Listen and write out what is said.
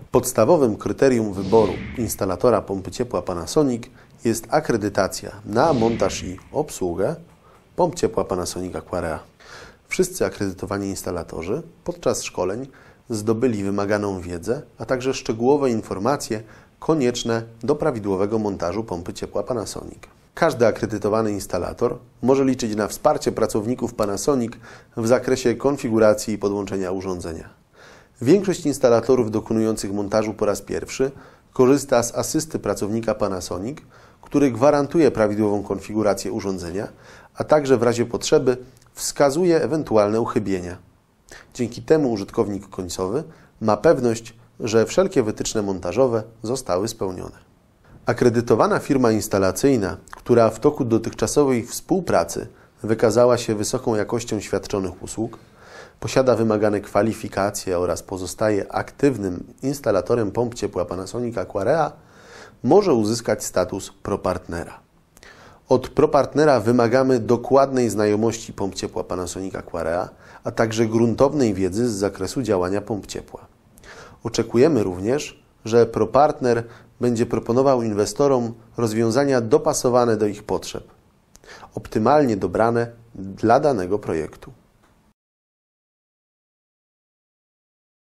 Podstawowym kryterium wyboru instalatora pompy ciepła Panasonic jest akredytacja na montaż i obsługę pomp ciepła Panasonic Aquarea. Wszyscy akredytowani instalatorzy podczas szkoleń zdobyli wymaganą wiedzę, a także szczegółowe informacje konieczne do prawidłowego montażu pompy ciepła Panasonic. Każdy akredytowany instalator może liczyć na wsparcie pracowników Panasonic w zakresie konfiguracji i podłączenia urządzenia. Większość instalatorów dokonujących montażu po raz pierwszy korzysta z asysty pracownika Panasonic, który gwarantuje prawidłową konfigurację urządzenia, a także w razie potrzeby wskazuje ewentualne uchybienia. Dzięki temu użytkownik końcowy ma pewność, że wszelkie wytyczne montażowe zostały spełnione. Akredytowana firma instalacyjna, która w toku dotychczasowej współpracy wykazała się wysoką jakością świadczonych usług, posiada wymagane kwalifikacje oraz pozostaje aktywnym instalatorem pomp ciepła Panasonic Aquarea, może uzyskać status ProPartnera. Od ProPartnera wymagamy dokładnej znajomości pomp ciepła Panasonic Aquarea, a także gruntownej wiedzy z zakresu działania pomp ciepła. Oczekujemy również, że ProPartner będzie proponował inwestorom rozwiązania dopasowane do ich potrzeb, optymalnie dobrane dla danego projektu.